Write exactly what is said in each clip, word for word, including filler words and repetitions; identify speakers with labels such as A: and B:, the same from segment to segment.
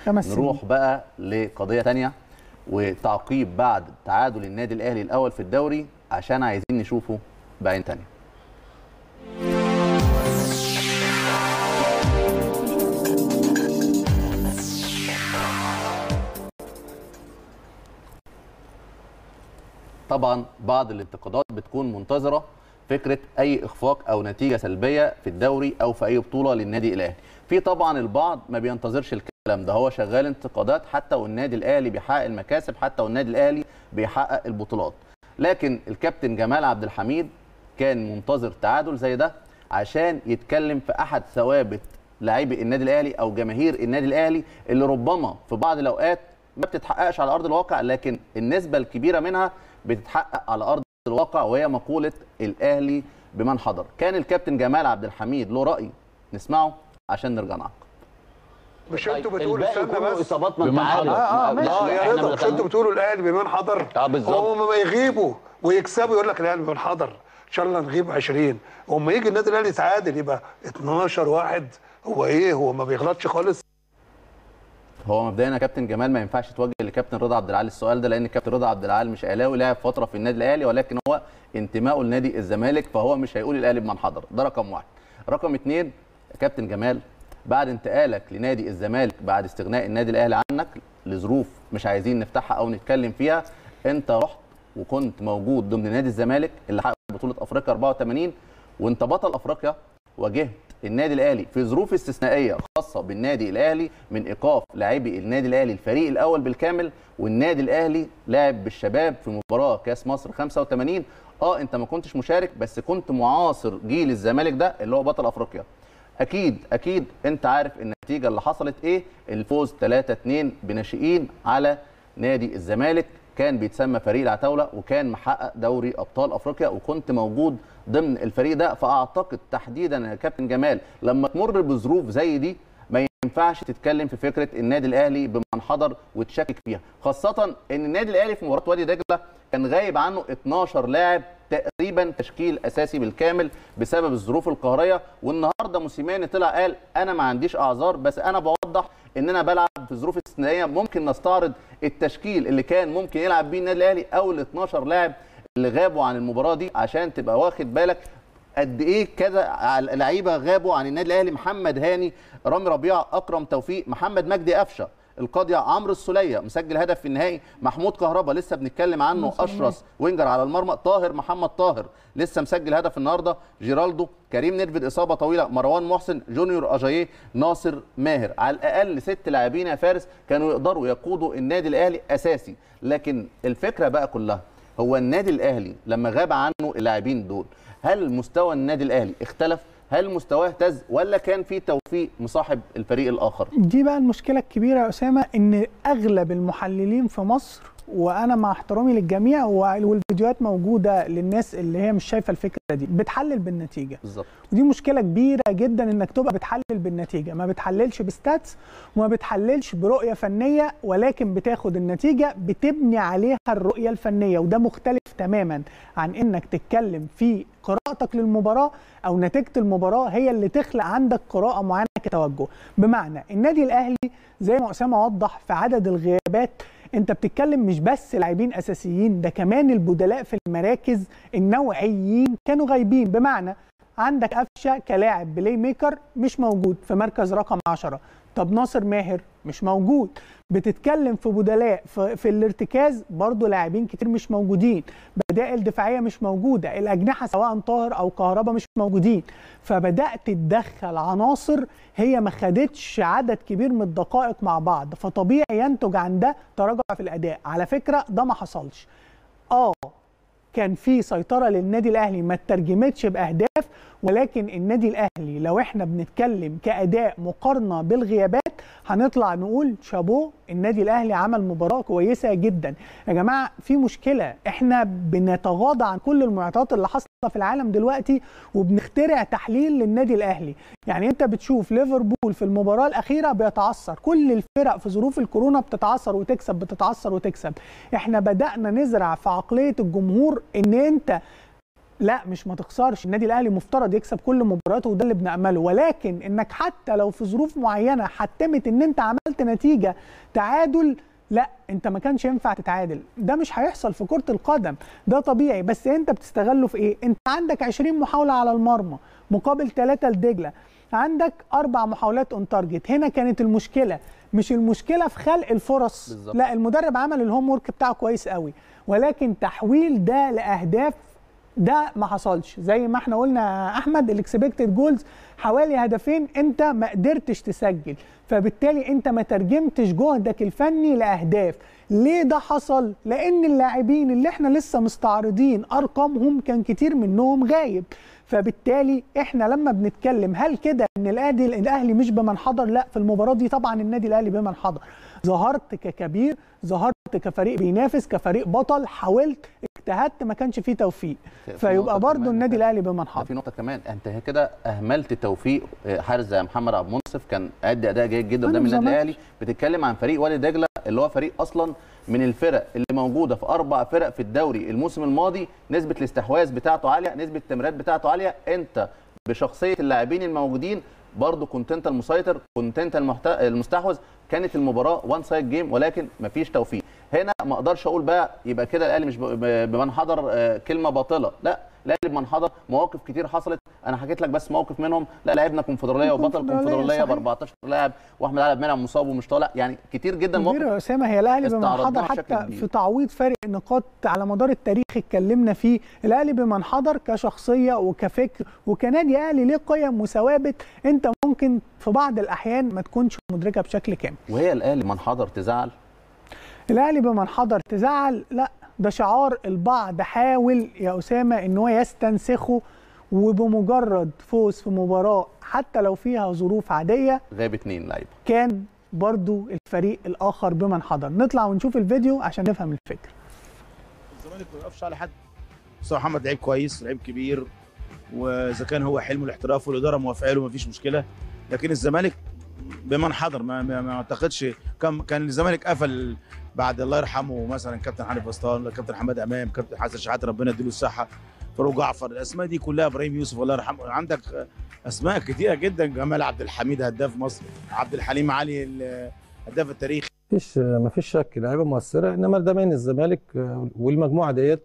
A: نروح بقى لقضيه ثانيه وتعقيب بعد تعادل النادي الاهلي الاول في الدوري عشان عايزين نشوفه بعين ثانيه. طبعا بعض الانتقادات بتكون منتظره فكره اي اخفاق او نتيجه سلبيه في الدوري او في اي بطوله للنادي الاهلي. في طبعا البعض ما بينتظرش الكلام ده، هو شغال انتقادات حتى والنادي الاهلي بيحقق المكاسب، حتى والنادي الاهلي بيحقق البطولات. لكن الكابتن جمال عبد الحميد كان منتظر تعادل زي ده عشان يتكلم في احد ثوابت لاعبي النادي الاهلي او جماهير النادي الاهلي اللي ربما في بعض الاوقات ما بتتحققش على ارض الواقع، لكن النسبه الكبيره منها بتتحقق على ارض الواقع، وهي مقوله الاهلي بمن حضر. كان الكابتن جمال عبد الحميد له راي، نسمعه عشان نرجع نعقب.
B: مش انتوا بتقولوا استنى بس
C: اصابات من تعادل.
B: اه اه, آه يا رضا، مش انتوا بتقولوا الاهلي بمن حضر؟
C: اه بالظبط.
B: هم ما يغيبوا ويكسبوا يقول لك الاهلي بمن حضر، ان شاء الله نغيب عشرين، وما يجي النادي الاهلي يتعادل يبقى اتناشر واحد. هو ايه؟ هو ما بيغلطش خالص.
A: هو مبدئيا يا كابتن جمال ما ينفعش توجه لكابتن رضا عبد العال السؤال ده، لان كابتن رضا عبد العال مش اهلاوي، لعب فتره في النادي الاهلي ولكن هو انتمائه لنادي الزمالك، فهو مش هيقول الاهلي بمن حضر. ده رقم واحد. رقم اثنين يا كابتن جمال، بعد انتقالك لنادي الزمالك بعد استغناء النادي الاهلي عنك لظروف مش عايزين نفتحها او نتكلم فيها، انت رحت وكنت موجود ضمن نادي الزمالك اللي حقق بطوله افريقيا أربعة وثمانين، وانت بطل افريقيا، واجهت النادي الاهلي في ظروف استثنائيه خاصه بالنادي الاهلي من ايقاف لاعبي النادي الاهلي الفريق الاول بالكامل، والنادي الاهلي لعب بالشباب في مباراه كاس مصر خمسة وثمانين. اه انت ما كنتش مشارك بس كنت معاصر جيل الزمالك ده اللي هو بطل افريقيا. اكيد اكيد انت عارف النتيجه اللي حصلت ايه، الفوز ثلاثة اثنين بناشئين على نادي الزمالك، كان بيتسمى فريق العتاوله وكان محقق دوري ابطال افريقيا، وكنت موجود ضمن الفريق ده. فاعتقد تحديدا يا كابتن جمال لما تمر بظروف زي دي ما ينفعش تتكلم في فكره النادي الاهلي بمن حضر وتشكك فيها، خاصه ان النادي الاهلي في مباراه وادي دجله كان غايب عنه اتناشر لاعب تقريبا تشكيل اساسي بالكامل بسبب الظروف القهريه. والنهارده موسيماني طلع قال انا ما عنديش اعذار، بس انا بوضح ان انا بلعب في ظروف استثنائيه، ممكن نستعرض التشكيل اللي كان ممكن يلعب بيه النادي الاهلي او ال اتناشر لاعب اللي غابوا عن المباراه دي، عشان تبقى واخد بالك قد ايه كذا لعيبه غابوا عن النادي الاهلي: محمد هاني، رامي ربيعه، اكرم توفيق، محمد مجدي قفشه، القاضيه، عمرو السوليه مسجل هدف في النهائي، محمود كهربا لسه بنتكلم عنه اشرس وينجر على المرمى، طاهر محمد طاهر لسه مسجل هدف النهارده، جيرالدو، كريم نيرفيد اصابه طويله، مروان محسن، جونيور اجاييه، ناصر ماهر. على الاقل ست لاعبين يا فارس كانوا يقدروا يقودوا النادي الاهلي اساسي. لكن الفكره بقى كلها هو النادي الاهلي لما غاب عنه اللاعبين دول، هل مستوى النادي الاهلي اختلف؟ هل مستواه اهتز ولا كان في توفيق مصاحب الفريق الاخر؟
D: دي بقى المشكله الكبيره يا اسامه، ان اغلب المحللين في مصر، وانا مع احترامي للجميع والفيديوهات موجوده للناس اللي هي مش شايفه الفكره دي، بتحلل بالنتيجه.
A: بالظبط.
D: ودي مشكله كبيره جدا انك تبقى بتحلل بالنتيجه، ما بتحللش بستاتس وما بتحللش برؤيه فنيه، ولكن بتاخد النتيجه بتبني عليها الرؤيه الفنيه، وده مختلف تماما عن انك تتكلم في قراءتك للمباراه او نتيجه المباراه هي اللي تخلق عندك قراءه معينه كتوجه. بمعنى النادي الاهلي زي ما اسامه وضح في عدد الغيابات، انت بتتكلم مش بس لاعبين اساسيين، ده كمان البدلاء في المراكز النوعيين كانوا غايبين. بمعنى عندك قفشه كلاعب بلاي ميكر مش موجود في مركز رقم عشرة، طب ناصر ماهر مش موجود. بتتكلم في بدلاء في, في الارتكاز برضو لاعبين كتير مش موجودين، بدائل دفاعيه مش موجوده، الاجنحه سواء طاهر او كهربا مش موجودين. فبدات تدخل عناصر هي ما خدتش عدد كبير من الدقائق مع بعض، فطبيعي ينتج عن ده تراجع في الاداء. على فكره ده ما حصلش. اه كان في سيطره للنادي الاهلي ما ترجمتش باهداف، ولكن النادي الاهلي لو احنا بنتكلم كاداء مقارنه بالغيابات هنطلع نقول شابوه، النادي الاهلي عمل مباراه كويسه جدا. يا جماعه في مشكله، احنا بنتغاضى عن كل المعطيات اللي حاصله في العالم دلوقتي وبنخترع تحليل للنادي الاهلي. يعني انت بتشوف ليفربول في المباراه الاخيره بيتعثر، كل الفرق في ظروف الكورونا بتتعثر وتكسب، بتتعثر وتكسب. احنا بدانا نزرع في عقليه الجمهور ان انت لا مش ما تخسرش، النادي الاهلي مفترض يكسب كل مباراته وده اللي بنأمله، ولكن انك حتى لو في ظروف معينه حتمت ان انت عملت نتيجه تعادل، لا انت ما كانش ينفع تتعادل. ده مش هيحصل في كرة القدم، ده طبيعي، بس انت بتستغله في ايه؟ انت عندك عشرين محاولة على المرمى مقابل ثلاثة لدجلة، عندك اربع محاولات اون تارجت. هنا كانت المشكلة مش المشكلة في خلق الفرص بالزبط. لا المدرب عمل الهوم ورك بتاعه كويس قوي، ولكن تحويل ده لاهداف ده ما حصلش. زي ما احنا قلنا يا احمد، الاكسبكتد جولز حوالي هدفين انت ما قدرتش تسجل، فبالتالي انت ما ترجمتش جهدك الفني لاهداف. ليه ده حصل؟ لان اللاعبين اللي احنا لسه مستعرضين ارقامهم كان كتير منهم غايب، فبالتالي احنا لما بنتكلم هل كده ان الاهلي الاهلي مش بمن حضر؟ لا، في المباراه دي طبعا النادي الاهلي بمن حضر، ظهرت ككبير، ظهرت كفريق بينافس، كفريق بطل، حاولت، اجتهدت، ما كانش فيه توفيق، فيبقى برضه النادي الاهلي بمن حضر.
A: في نقطه كمان، انت كده اهملت توفيق حارس زي محمد عبد المنصف، كان ادى اداء جيد جدا قدام النادي الاهلي. بتتكلم عن فريق وادي دجله اللي هو فريق اصلا من الفرق اللي موجوده في اربع فرق في الدوري الموسم الماضي، نسبه الاستحواذ بتاعته عاليه، نسبه التمريرات بتاعته عاليه. انت بشخصيه اللاعبين الموجودين برضه كنت انت المسيطر، كنت انت المستحوذ، كانت المباراه وان سايد جيم، ولكن مفيش توفيق. هنا ما اقدرش اقول بقى يبقى كده الاهلي مش بمن حضر كلمه باطله، لا، الاهلي بمن حضر. مواقف كتير حصلت، انا حكيت لك بس موقف منهم، لا لعبنا كونفدراليه وبطل كونفدراليه ب أربعتاشر لاعب، واحمد علي منعم مصاب ومش طالع، يعني كتير جدا
D: مواقف. يا اسامه هي الاهلي بمن حضر حتى في تعويض فارق النقاط على مدار التاريخ اتكلمنا فيه، الاهلي بمن حضر كشخصيه وكفكر وكنادي اهلي ليه قيم وثوابت انت ممكن في بعض الاحيان ما تكونش مدركها بشكل كامل.
A: وهي الاهلي بمن حضر تزعل؟
D: الاهلي بمن حضر تزعل؟ لا، ده شعار البعض حاول يا اسامه ان هو يستنسخه، وبمجرد فوز في مباراه حتى لو فيها ظروف عاديه
A: غاب اتنين لعيبه
D: كان برضو الفريق الاخر بمن حضر. نطلع ونشوف الفيديو عشان نفهم الفكره.
C: الزمالك ما بيقفش على حد، بس محمد لعيب كويس، لعيب كبير، واذا كان هو حلمه الاحتراف والاداره موافقه له مفيش مشكله، لكن الزمالك بمن حضر ما, ما, ما اعتقدش كان كان الزمالك قفل بعد الله يرحمه مثلا كابتن حنيف بسطان، كابتن حماد امام، كابتن حسن شحاته ربنا يديله الصحه، فاروق جعفر، الاسماء دي كلها، ابراهيم يوسف الله يرحمه، عندك اسماء كتيره جدا، جمال عبد الحميد هداف مصر، عبد الحليم علي الهداف التاريخي.
E: مفيش مفيش شك لعيبه مؤثره، انما ده من الزمالك والمجموعه ديت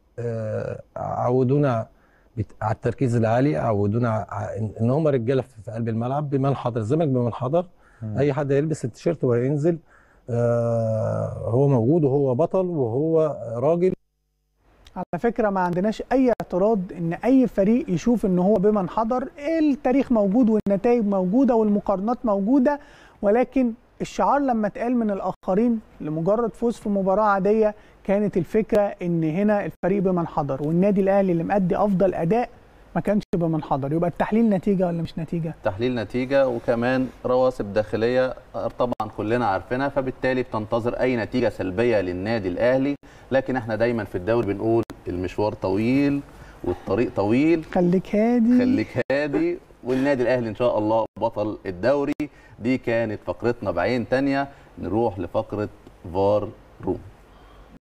E: عودونا على التركيز العالي، عودونا ان هم رجاله في قلب الملعب بمن حضر. الزمالك بمن حضر، اي حد هيلبس التيشيرت وهينزل هو موجود وهو بطل وهو راجل.
D: على فكره ما عندناش اي اعتراض ان اي فريق يشوف ان هو بمن حضر، التاريخ موجود والنتائج موجوده والمقارنات موجوده، ولكن الشعار لما اتقال من الاخرين لمجرد فوز في مباراه عاديه كانت الفكره ان هنا الفريق بمن حضر، والنادي الاهلي اللي مأدي افضل اداء ما كانش بمن حضر. يبقى التحليل نتيجه ولا مش نتيجه؟
A: تحليل نتيجه، وكمان رواسب داخليه طبعا كلنا عارفينها، فبالتالي بتنتظر اي نتيجه سلبيه للنادي الاهلي، لكن احنا دايما في الدوري بنقول المشوار طويل والطريق طويل،
D: خليك هادي
A: خليك هادي، والنادي الاهلي ان شاء الله بطل الدوري. دي كانت فقرتنا بعين تانية، نروح لفقره فار روم.